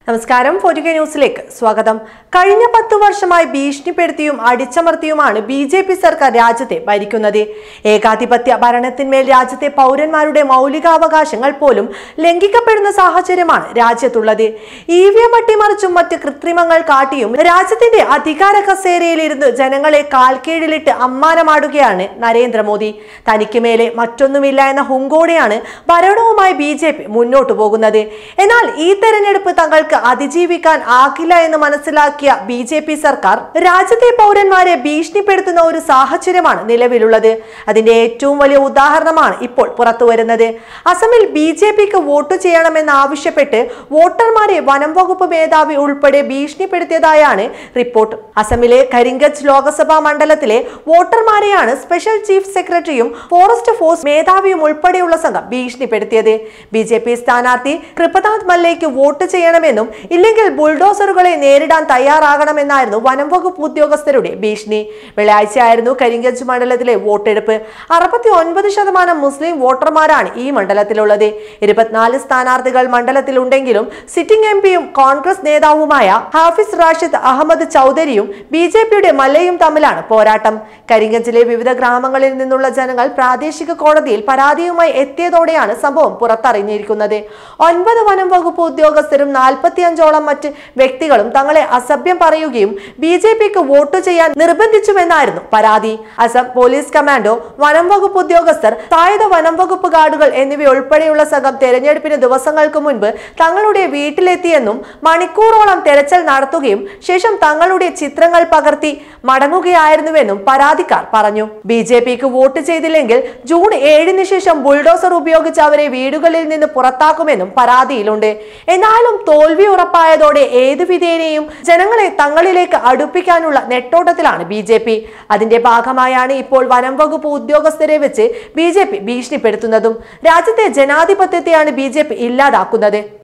നമസ്കാരം, ഫോർട്ടുഗേ ന്യൂസിലേക്ക് സ്വാഗതം. കഴിഞ്ഞ 10 വർഷമായി ഭീഷണിപ്പെടുത്തിയും അടിച്ചമർത്തിയുമാണ് ബി.ജെ.പി. സർക്കാർ രാജ്യത്തെ ഭരിക്കുന്നത്. ഏകാധിപത്യ ഭരണത്തിന്മേൽ രാജ്യത്തെ പൗരന്മാരുടെ മൗലികാവകാശങ്ങൾ പോലും ലംഘിക്കപ്പെടുന്ന സാഹചര്യമാണ് രാജ്യത്തുള്ളത്. EVM അട്ടിമറിച്ചും മറ്റ് കൃത്രിമങ്ങൾ കാട്ടിയും രാജ്യത്തിന്റെ അധികാര കസേരയിലിരുന്ന് ജനങ്ങളെ കാൽക്കീഴിലിട്ട് അമ്മാനമാടുകയാണ് നരേന്ദ്രമോദി. തനിക്ക് മേലെ മറ്റൊന്നുമില്ല എന്ന ഹുങ്കോടെയാണ് ഭരണവുമായി ബി.ജെ.പി. മുന്നോട്ടു പോകുന്നത്. എന്നാൽ ഈ തെരഞ്ഞെടുപ്പ് തങ്ങൾക്ക് അതിജീവിക്കാൻ ആകില്ല എന്ന് മനസ്സിലാക്കിയ ബി.ജെ.പി. സർക്കാർ രാജ്യത്തെ പൗരന്മാരെ ഭീഷണിപ്പെടുത്തുന്ന ഒരു സാഹചര്യമാണ് നിലവിലുള്ളത്. അതിന്റെ ഏറ്റവും വലിയ ഉദാഹരണമാണ് ഇപ്പോൾ പുറത്തുവരുന്നത്. അസമിൽ ബി.ജെ.പിക്ക് വോട്ട് ചെയ്യണമെന്നാവശ്യപ്പെട്ട് വോട്ടർമാരെ വനം വകുപ്പ് മേധാവി ഉൾപ്പെടെ ഭീഷണിപ്പെടുത്തിയതായാണ് റിപ്പോർട്ട്. അസമിലെ കരിംഗഞ്ച് ലോക്സഭാ മണ്ഡലത്തിലെ വോട്ടർമാരെയാണ് സ്പെഷ്യൽ ചീഫ് സെക്രട്ടറിയും ഫോറസ്റ്റ് ഫോഴ്സ് മേധാവിയും ഉൾപ്പെടെയുള്ള സംഘം ഭീഷണിപ്പെടുത്തിയത്. ബി.ജെ.പി. സ്ഥാനാർത്ഥി കൃപനാഥ് മല്ലയ്ക്ക് വോട്ട് ചെയ്യണമെന്നും ഇല്ലെങ്കിൽ ബുൾഡോസറുകളെ നേരിടാൻ തയ്യാറാകണമെന്നായിരുന്നു വനം വകുപ്പ് ഉദ്യോഗസ്ഥരുടെ ഭീഷണി. വെള്ളിയാഴ്ചയായിരുന്നു കരിംഗഞ്ച് മണ്ഡലത്തിലെ വോട്ടെടുപ്പ്. 69% മുസ്ലിം വോട്ടർമാരാണ് ഈ മണ്ഡലത്തിലുള്ളത്. 24 സ്ഥാനാർത്ഥികൾ മണ്ഡലത്തിലുണ്ടെങ്കിലും സിറ്റിംഗ് എംപിയും കോൺഗ്രസ് നേതാവുമായ ഹാഫിസ് റാഷിദ് അഹമ്മദ് ചൗധരിയും ബി.ജെ.പിയുടെ മല്ലയും തമ്മിലാണ് പോരാട്ടം. കരിംഗഞ്ചിലെ വിവിധ ഗ്രാമങ്ങളിൽ നിന്നുള്ള ജനങ്ങൾ പ്രാദേശിക കോടതിയിൽ പരാതിയുമായി എത്തിയതോടെയാണ് സംഭവം പുറത്തറിഞ്ഞിരിക്കുന്നത്. 9 വനം വകുപ്പ് ഉദ്യോഗസ്ഥരും 45ഓളം മറ്റ് വ്യക്തികളും തങ്ങളെ അസഭ്യം പറയുകയും ബി.ജെ.പിക്ക് വോട്ട് ചെയ്യാൻ നിർബന്ധിച്ചുവെന്നായിരുന്നു പരാതി. അസം പോലീസ് കമാൻഡോ, വനം വകുപ്പ് ഉദ്യോഗസ്ഥർ, സായുധ വനം വകുപ്പ് ഗാർഡുകൾ എന്നിവയുൾപ്പെടെയുള്ള സംഘം തെരഞ്ഞെടുപ്പിന് ദിവസങ്ങൾക്ക് മുൻപ് തങ്ങളുടെ വീട്ടിലെത്തിയെന്നും മണിക്കൂറോളം തെരച്ചിൽ നടത്തുകയും ശേഷം തങ്ങളുടെ ചിത്രങ്ങൾ പകർത്തി മടങ്ങുകയായിരുന്നുവെന്നും പരാതിക്കാർ പറഞ്ഞു. ബി.ജെ.പിക്ക് വോട്ട് ചെയ്തില്ലെങ്കിൽ ജൂൺ 7-ന് ശേഷം ബുൾഡോസർ ഉപയോഗിച്ച് അവരെ വീടുകളിൽ നിന്ന് പുറത്താക്കുമെന്നും പരാതിയിലുണ്ട്. എന്നാലും തോൽവി ഉറപ്പായതോടെ ഏതു വിധേനയും ജനങ്ങളെ തങ്ങളിലേക്ക് അടുപ്പിക്കാനുള്ള നെട്ടോട്ടത്തിലാണ് ബി.ജെ.പി. അതിന്റെ ഭാഗമായാണ് ഇപ്പോൾ വനം വകുപ്പ് ഉദ്യോഗസ്ഥരെ വെച്ച് ബി.ജെ.പി. ഭീഷണിപ്പെടുത്തുന്നതും. രാജ്യത്തെ ജനാധിപത്യത്തെയാണ് ബി.ജെ.പി. ഇല്ലാതാക്കുന്നത്.